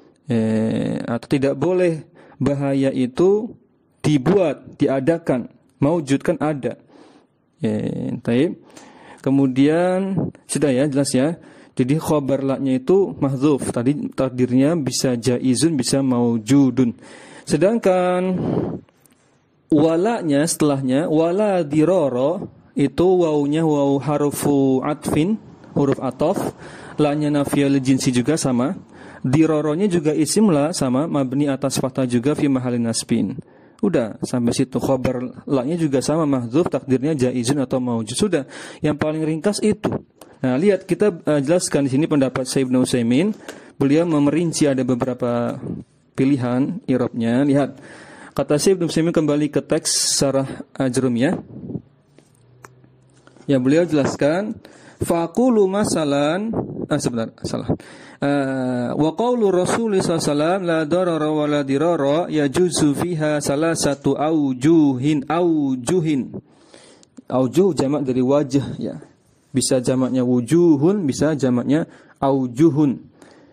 Atau tidak boleh bahaya itu dibuat, diadakan. Maujud kan ada. Taib. Kemudian sudah ya, jelas ya. Jadi khabar la-nya itu mahdzuf. Tadi takdirnya bisa jaizun, bisa maujudun. Sedangkan walanya setelahnya wala diroro, itu wawunya waw harufu atfin, huruf ataf. La-nya nafiyah lil jinsi juga sama. Diroronya juga isim la, sama mabni atas fathah juga fi mahallin nasbin. Udah sampai situ. Khabar la-nya juga sama mahdzuf, takdirnya jaizun atau maujud. Sudah. Yang paling ringkas itu. Nah, lihat kita jelaskan di sini pendapat Syekh Ibnu Utsaimin. Beliau memerinci ada beberapa pilihan i'rabnya. Lihat. Kata Syekh Ibnu Utsaimin, kembali ke teks Syarah Ajrumiyah. Ya, beliau jelaskan faqulu masalan sebentar, salah. Wa qaulu Rasul sallallahu alaihi wasallam la darara wa la dirara yajuzu fiha salasatu aujuhin. Aujuh jamak dari wajah ya. Bisa jamaknya wujuhun, bisa jamaknya aujuhun.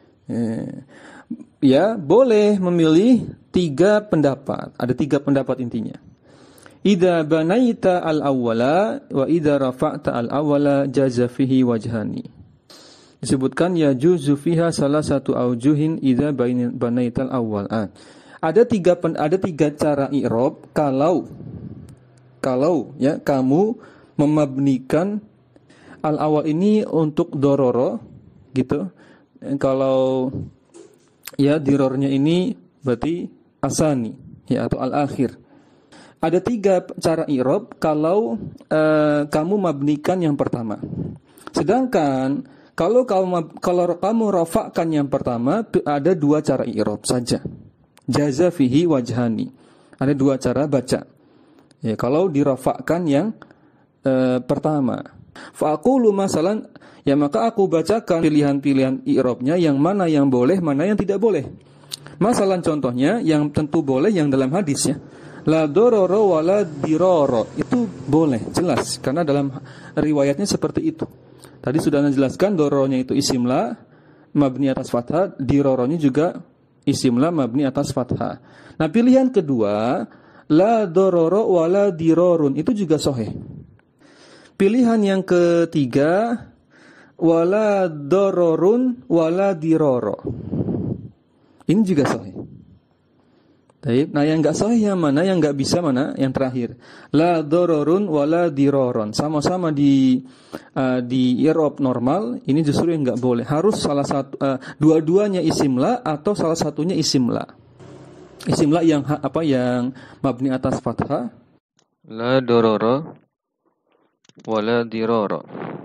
Ya, boleh memilih 3 pendapat. Ada 3 pendapat intinya. Idza banaita al-awwala wa idza rafa'ta al-awwala jaza fihi wajhani. Disebutkan ya juzu fiha salah satu aujuhin idza banaita al-awwal. Ada 3 cara i'rab kalau ya kamu memabnikan al-awwal ini untuk dororo gitu. Kalau ya dirornya ini berarti asani ya atau al-akhir. Ada 3 cara i'rab kalau kamu mabnikan yang pertama. Sedangkan kalau kamu rafa'kan yang pertama, ada 2 cara i'rab saja. Jaza fihi wajhani. Ada 2 cara baca. Ya, kalau dirafa'kan yang pertama. Fa'aqulu masalan, ya maka aku bacakan pilihan-pilihan i'rabnya yang mana yang boleh, mana yang tidak boleh. Masalan contohnya yang tentu boleh yang dalam hadis ya. La dororo wa la diroro. Itu boleh, jelas. Karena dalam riwayatnya seperti itu. Tadi sudah Anda jelaskan, dororonya itu isim la, mabni atas fathah. Diroronya juga isim la, mabni atas fathah. Nah, pilihan kedua, la dororo wa la dirorun. Itu juga sahih. Pilihan yang ketiga, wa la dororun wa la diroro. Ini juga sahih. Nah, yang enggak sahih yang mana, yang enggak bisa mana? Yang terakhir. La dororun wala diroron. Sama-sama di i'rab normal, ini justru yang enggak boleh. Harus salah satu dua-duanya isim la atau salah satunya isim la. Isim la yang yang mabni atas fathah. La dororo wala diroro.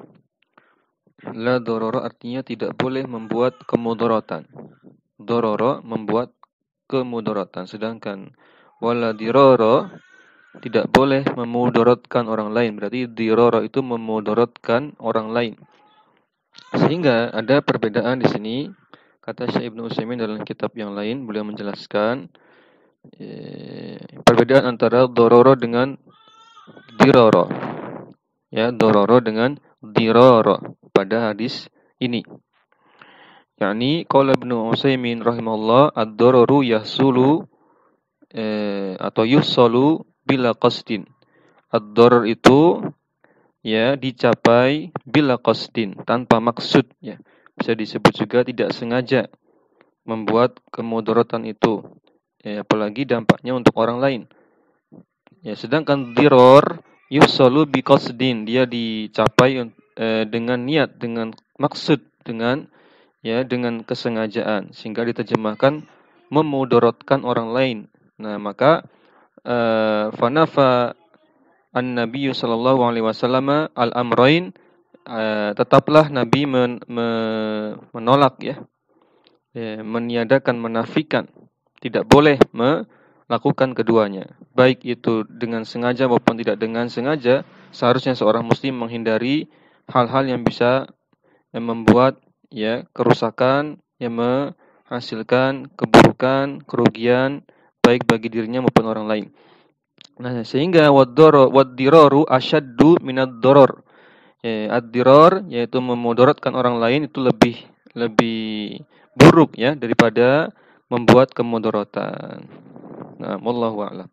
La dororo artinya tidak boleh membuat kemudaratan. Dororo membuat kemudaratan, sedangkan wala diroro tidak boleh memudaratkan orang lain. Berarti dirara itu memudaratkan orang lain. Sehingga ada perbedaan di sini. Kata Syekh Ibnu Utsaimin dalam kitab yang lain, beliau menjelaskan perbedaan antara dororo dengan dirara. Ya, dororo dengan dirara pada hadis ini. Yani qala Ibnu Utsaimin rahimahullah ad-dararu yahsulu atau yusalu bila qasdin. Ad-darar itu ya dicapai bila qasdin, tanpa maksud ya. Bisa disebut juga tidak sengaja membuat kemudaratan itu. Ya, apalagi dampaknya untuk orang lain. Ya, sedangkan dirar yusalu bi qasdin, dia dicapai dengan niat, dengan maksud, dengan kesengajaan, sehingga diterjemahkan memudaratkan orang lain. Nah, maka fanafa an-nabiy sallallahu alaihi wasallam al-amrain, tetaplah Nabi menolak meniadakan, menafikan, tidak boleh melakukan keduanya, baik itu dengan sengaja maupun tidak dengan sengaja. Seharusnya seorang muslim menghindari hal-hal yang bisa membuat kerusakan, yang menghasilkan keburukan, kerugian baik bagi dirinya maupun orang lain. Nah, sehingga wad-diraru asyaddu minad darar. Ad-dirar yaitu memudaratkan orang lain itu lebih buruk ya daripada membuat kemudaratan. Nah, wallahu a'lam.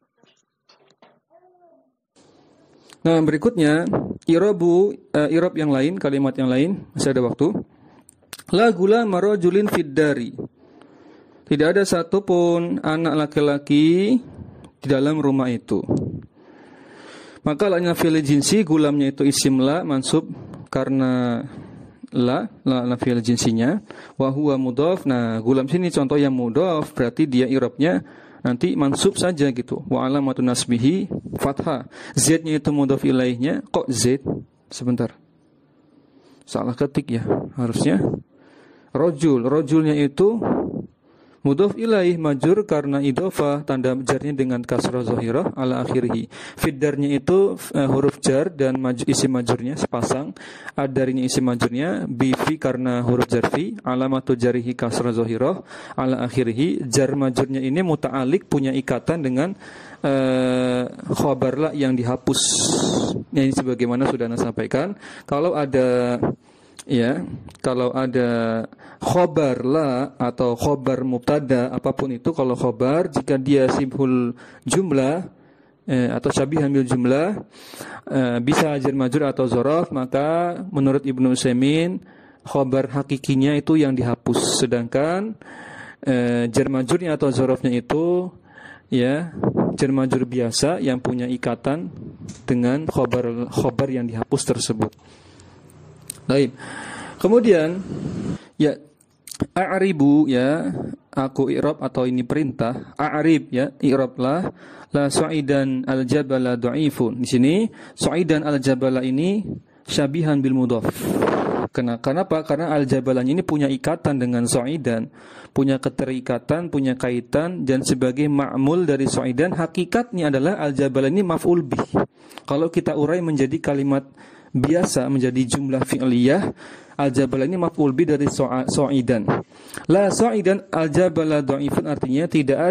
Nah, berikutnya i'rab yang lain, kalimat yang lain, masih ada waktu. La gulama rajulin fid dari. Tidak ada satupun anak laki-laki di dalam rumah itu. Maka la nafil jinsi, gulamnya itu isim la mansub karena la nafil jinsinya, wa huwa mudhaf. Nah, gulam sini contoh yang mudhaf, berarti dia i'rabnya nanti mansub saja gitu. Wa alamatun nasbihi fathah. Z-nya itu mudhaf ilaihnya. Kok Z? Sebentar. Salah ketik ya, harusnya rojulnya itu mudhaf ilaih majrur karena idhofah, tanda jarnya dengan kasrah zahirah ala akhirih. Fiddarnya itu huruf jar dan isim majrurnya sepasang. Ad-darinya isim majrurnya bi fi karena huruf jarfi, alamatu jarihi kasrah zahirah ala akhirih. Jar majrurnya ini muta'alliq, punya ikatan dengan khabar la yang dihapus. Ini sebagaimana sudah Anda sampaikan, kalau ada khobar la atau khobar mubtada, apapun itu, kalau khobar jika dia sibhul jumlah atau syabihan bil jumlah, bisa jar majrur atau dzaraf, maka menurut Ibnu Utsaimin khobar hakikinya itu yang dihapus, sedangkan jar majrurnya atau dzarafnya itu jar majrur biasa yang punya ikatan dengan khobar yang dihapus tersebut. Baik. Kemudian a'ribu aku i'rab atau ini perintah. A'rib i'rablah la sa'idan al-jabala dha'ifun. Di sini sa'idan al-jabala ini syabihan bil mudhaf. Kenapa? Karena al-jabalanya ini punya ikatan dengan sa'idan, punya keterikatan, punya kaitan, dan sebagai ma'mul dari sa'idan, hakikatnya adalah al-jabala ini maf'ul bih. Kalau kita urai menjadi kalimat biasa, menjadi jumlah fi'liyah, al-jabala ini maf'ul bih dari sa'idan. La sa'idan al-jabala dha'ifun, artinya tidak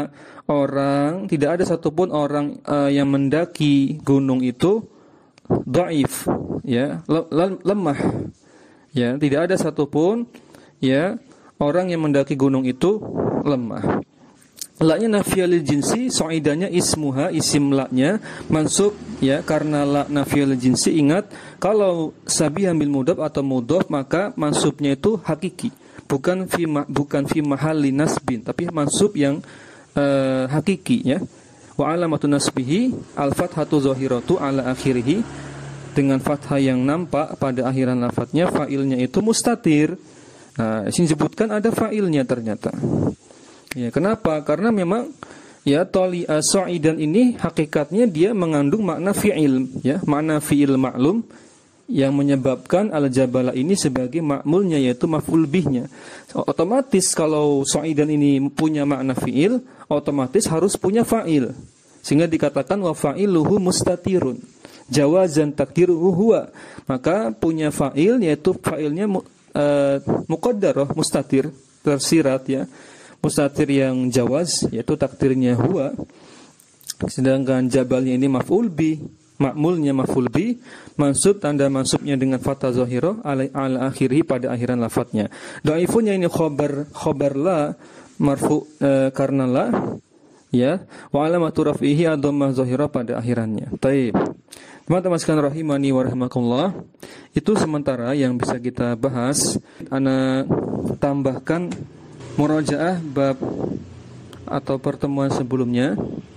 ada satupun orang yang mendaki gunung itu dha'if, lemah. Tidak ada satupun orang yang mendaki gunung itu lemah. La-nya nafiyal jinsi, sa'idannya ismuha, isim la-nya mansub karena la nafiyal jinsi. Ingat, kalau sabihan bil mudhaf atau mudhaf, maka mansubnya itu hakiki, bukan fi mahalli nasbin, tapi mansub yang hakiki Wa alamatun nasbihi al-fathatu zahiratu ala akhirih, dengan fathah yang nampak pada akhiran lafadznya. Fa'ilnya itu mustatir. Nah, sini disebutkan ada fa'ilnya ternyata. Kenapa? Karena memang sa'idan ini hakikatnya dia mengandung makna fi'il, makna fi'il ma'lum yang menyebabkan al-jabala ini sebagai ma'mulnya, yaitu maf'ul bihnya. Otomatis kalau sa'idan ini punya makna fi'il, otomatis harus punya fa'il. Sehingga dikatakan wa fa'iluhu mustatirun. Jawazan takdiruhu huwa. Maka punya fa'il yaitu fa'ilnya muqaddarah, mustatir, tersirat ya. Mustatir yang jawaz yaitu takdirnya huwa. Sedangkan jabalnya ini maf'ul bi, ma'mulnya maf'ul bi, mansub tanda mansubnya dengan fathah zahirah ala akhirih pada akhiran lafadznya. Dhaifunnya ini khabar la marfu karena la ya, wa alamatu raf'ihi ad-dhammah zahirah pada akhirannya. Baik. Teman-teman sekalian rahimani wa rahimakumullah, itu sementara yang bisa kita bahas. Ana tambahkan murajaah bab atau pertemuan sebelumnya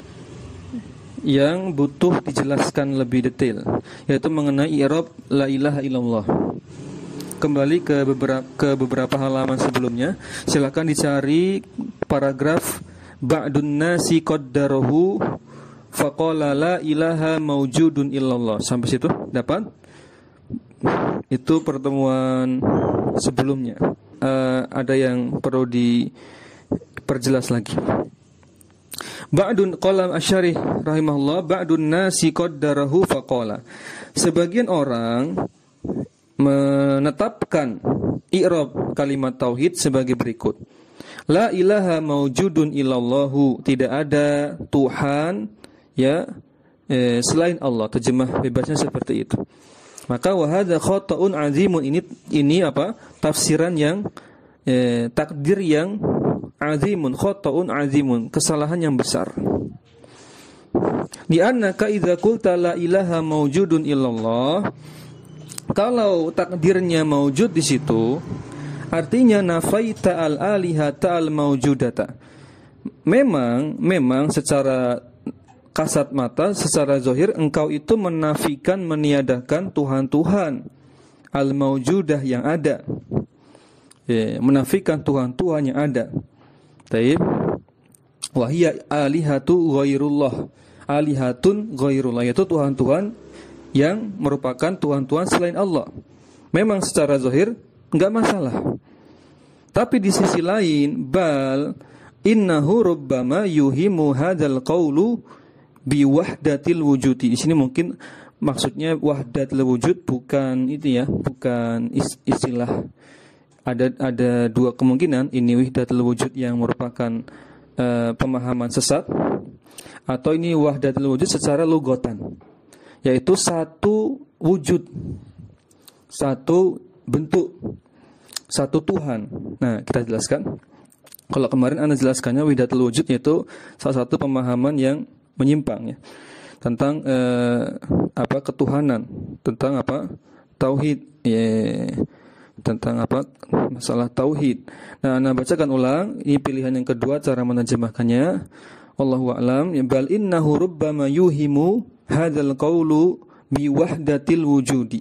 yang butuh dijelaskan lebih detail, yaitu mengenai i'rab la ilaha illallah. Kembali ke beberapa halaman sebelumnya, silakan dicari paragraf ba'dun nasi qaddarahu faqala la ilaha maujudun illallah. Sampai situ dapat? Itu pertemuan sebelumnya. Ada yang perlu diperjelas lagi. Ba'dun qala Asy-Syarih rahimahullah, ba'dun nasi qaddarahu faqala. Sebagian orang menetapkan i'rab kalimat tauhid sebagai berikut. La ilaha maujudun illallahu, tidak ada Tuhan ya selain Allah. Terjemah bebasnya seperti itu. Maka wa hadza khata'un 'azimun, ini apa? Tafsiran yang takdir yang azimun, khata'un azimun, kesalahan yang besar. Di annaka idza qulta la ilaha maujudun illallah, kalau takdirnya maujud di situ, artinya nafaita al-alihata al-maujudata. Memang secara kasat mata, secara zahir engkau itu menafikan, meniadakan Tuhan-Tuhan al-maujudah yang ada. Menafikan Tuhan-Tuhan yang ada. Taib. Wahia alihatu ghairullah. Alihatun ghairullah, yaitu Tuhan-Tuhan yang merupakan Tuhan-Tuhan selain Allah. Memang secara zahir enggak masalah. Tapi di sisi lain, bal innahu rubbama yuhimu hadzal qawlu bi wahdatil wujudi. Di sini mungkin maksudnya wahdatil wujud, bukan itu ya, bukan istilah. Ada dua kemungkinan, ini wahdatul wujud yang merupakan pemahaman sesat, atau ini wahdatul wujud secara lugatan, yaitu satu wujud, satu bentuk, satu Tuhan. Nah, kita jelaskan. Kalau kemarin Anda jelaskannya wahdatul wujud yaitu salah satu pemahaman yang menyimpang ya, tentang ketuhanan, tentang tauhid tentang masalah tauhid. Nah, Anda bacakan ulang. Ini pilihan yang kedua cara menerjemahkannya. Wallahu a'lam. Bal innahu rubbama yuhimu hadzal qawlu bi wahdatil wujudi.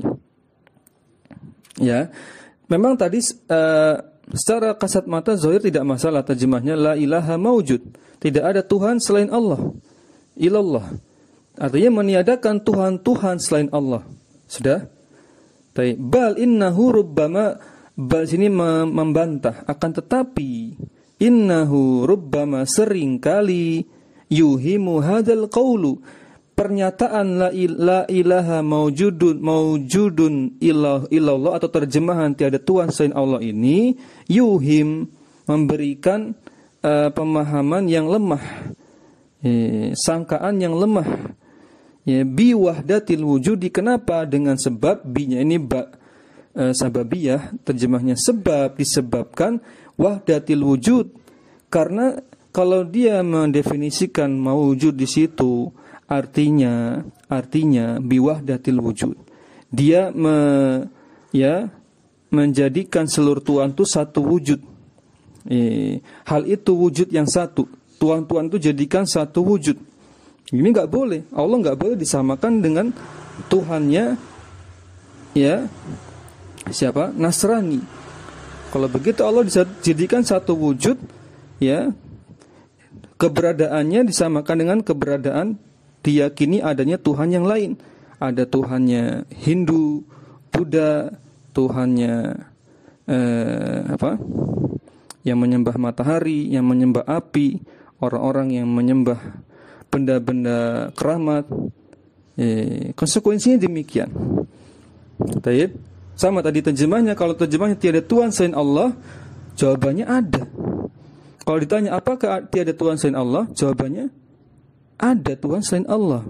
Ya. Memang tadi secara kasat mata zahir tidak masalah terjemahnya la ilaha maujud. Tidak ada Tuhan selain Allah. Ilallah. Artinya meniadakan Tuhan-Tuhan selain Allah. Sudah? Bal innahu rubbama, bal sini membantah, akan tetapi innahu rubbama seringkali yuhimu hadzal qawlu, pernyataan la ilaha maujudun illallah atau terjemahan tiada Tuhan selain Allah ini yuhim, memberikan pemahaman yang lemah, sangkaan yang lemah. Ya, bi wahdatil wujudi. Kenapa? Dengan sebab, binya ini sababiyah, terjemahnya sebab, disebabkan wahdatil wujud. Karena kalau dia mendefinisikan mawujud di situ, artinya bi wahdatil wujud. Dia menjadikan seluruh Tuhan itu satu wujud. Hal itu wujud yang satu. Tuhan-Tuhan itu jadikan satu wujud. Ini enggak boleh. Allah enggak boleh disamakan dengan Tuhannya ya siapa? Nasrani. Kalau begitu Allah dijadikan satu wujud ya, keberadaannya disamakan dengan keberadaan diyakini adanya Tuhan yang lain. Ada Tuhannya Hindu, Buddha, Tuhannya yang menyembah matahari, yang menyembah api, orang-orang yang menyembah benda-benda keramat. Konsekuensinya demikian. Baik. Sama tadi terjemahnya, kalau terjemahnya tiada Tuhan selain Allah, jawabannya ada. Kalau ditanya apakah tiada Tuhan selain Allah, jawabannya ada Tuhan selain Allah.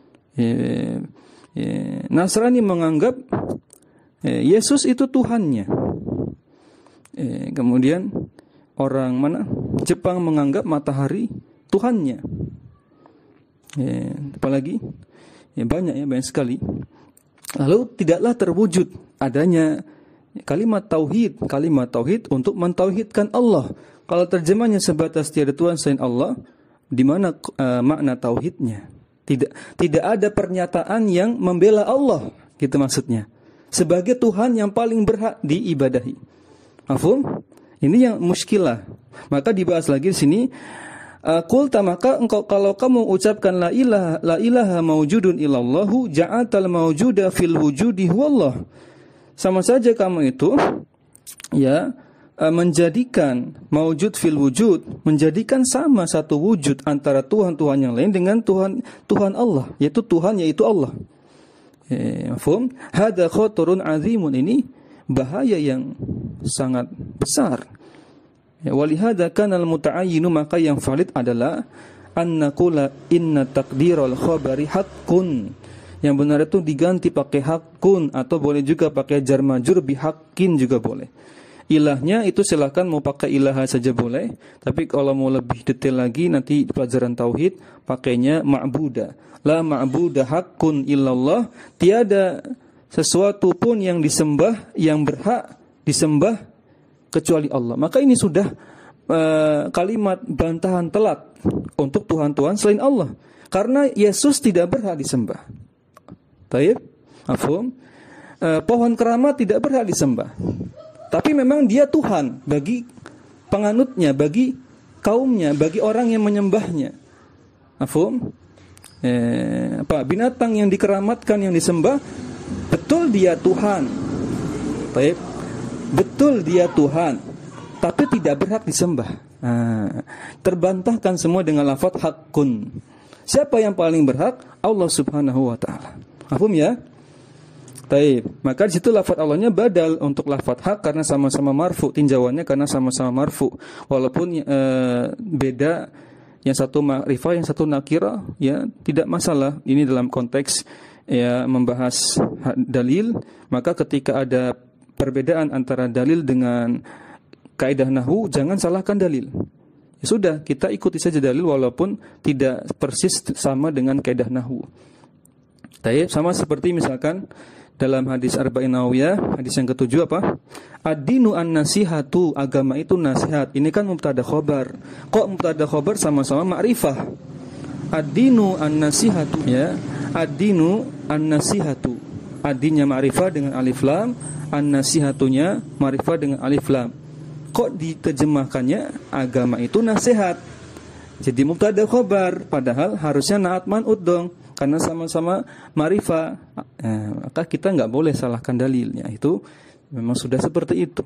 Nasrani menganggap Yesus itu Tuhannya. Kemudian orang mana? Jepang menganggap matahari Tuhannya. Apalagi? Banyak sekali. Lalu tidaklah terwujud adanya kalimat tauhid untuk mentauhidkan Allah. Kalau terjemahnya sebatas tiada Tuhan selain Allah, di mana makna tauhidnya? Tidak ada pernyataan yang membela Allah, gitu maksudnya. Sebagai Tuhan yang paling berhak diibadahi. Mafhum? Ini yang muskilah. Maka dibahas lagi di sini. Qulta, maka engkau kalau kamu ucapkan la ilaha maujudun illallahu ja'atal maujuda fil wujudi huwallah. Sama saja kamu itu menjadikan maujud fil wujud, menjadikan sama satu wujud antara Tuhan-Tuhan yang lain dengan Tuhan Allah, yaitu Tuhan yaitu Allah. Mafhum? Hadza khatarun azimun, ini bahaya yang sangat besar. Walihada kanal muta'ayyinu, maka yang valid adalah annaqula inna taqdiral khabari haqqun. Yang benar itu diganti pakai haqqun, atau boleh juga pakai jar majrur bi haqqin juga boleh. Ilahnya itu silakan mau pakai ilaha saja boleh, tapi kalau mau lebih detail lagi nanti di pelajaran tauhid pakainya ma'buda. La ma'buda haqqun illallah, tiada sesuatu pun yang disembah yang berhak disembah kecuali Allah. Maka ini sudah kalimat bantahan telat untuk Tuhan-Tuhan selain Allah. Karena Yesus tidak berhak disembah. Baik? Mafhum? Pohon keramat tidak berhak disembah. Tapi memang dia Tuhan bagi penganutnya, bagi kaumnya, bagi orang yang menyembahnya. Mafhum? Binatang yang dikeramatkan, yang disembah, betul dia Tuhan. Baik? Betul dia Tuhan, tapi tidak berhak disembah. Terbantahkan semua dengan lafaz haqqun. Siapa yang paling berhak? Allah Subhanahu wa taala. Paham ya? Baik, maka di situ lafaz Allahnya badal untuk lafaz hak karena sama-sama marfu, tinjauannya karena sama-sama marfu. Walaupun beda, yang satu ma'rifah, yang satu nakirah, ya tidak masalah. Ini dalam konteks membahas dalil, maka ketika ada perbedaan antara dalil dengan kaidah nahwu, jangan salahkan dalil. Ya sudah, kita ikuti saja dalil walaupun tidak persis sama dengan kaidah nahwu. Sama seperti misalkan dalam hadis Arba'in Nawawiyah, hadis yang ketujuh apa? Ad-dinu an-nasihatu, agama itu nasihat. Ini kan mubtada khobar. Kok mubtada khobar sama-sama ma'rifah? Ad-dinu an-nasihatu, ya. Ad-dinu an-nasihatu. Ad-dinnya ma'rifah dengan alif lam, an-nasihatunya ma'rifah dengan alif lam. Kok diterjemahkannya agama itu nasihat? Jadi mubtada khobar, padahal harusnya na'at man'ud dong, karena sama-sama ma'rifah. Maka kita nggak boleh salahkan dalilnya. Itu memang sudah seperti itu.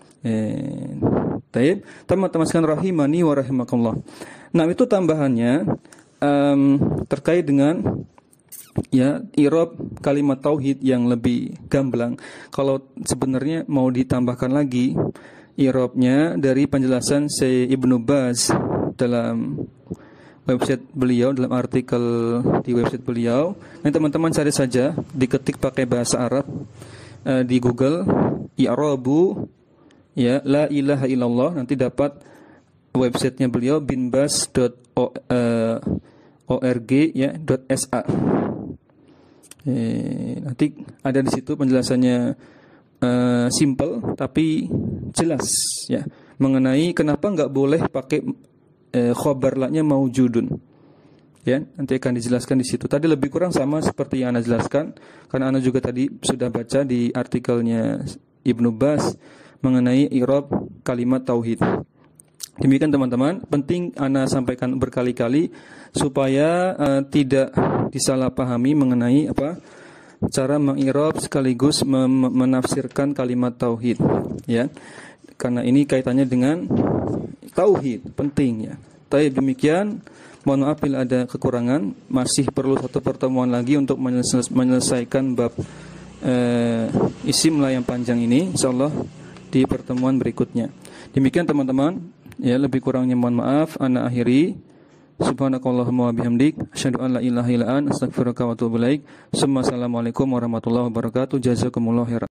Taib, teman-teman sekalian rahimani wa rahimakumullah. Nah, itu tambahannya terkait dengan i'rab kalimat tauhid yang lebih gamblang. Kalau sebenarnya mau ditambahkan lagi i'rabnya dari penjelasan Syekh Ibnu Baz dalam website beliau, dalam artikel di website beliau. Nanti teman-teman cari saja, diketik pakai bahasa Arab di Google i'rabu la ilaha illallah, nanti dapat websitenya beliau binbas.org.sa. Nanti ada di situ penjelasannya simple tapi jelas ya, mengenai kenapa nggak boleh pakai khobar la-nya maujudun. Ya, nanti akan dijelaskan di situ. Tadi lebih kurang sama seperti yang Ana jelaskan, karena Ana juga tadi sudah baca di artikelnya Ibnu Baz mengenai i'rab kalimat tauhid. Demikian teman-teman, penting Ana sampaikan berkali-kali supaya tidak disalahpahami mengenai cara meng'irab sekaligus menafsirkan kalimat tauhid, ya. Karena ini kaitannya dengan tauhid, penting ya. Demikian Mohon maaf bila ada kekurangan. Masih perlu satu pertemuan lagi untuk menyelesaikan bab isim la yang panjang ini, insyaallah di pertemuan berikutnya. Demikian teman-teman, ya, lebih kurangnya mohon maaf. Ana akhiri. Subhanakallahumma wa bihamdik, asyhadu an la ilaha illa anta, astaghfiruka wa atubu ilaik. Assalamualaikum warahmatullahi wabarakatuh. Jazakumullahu khairan.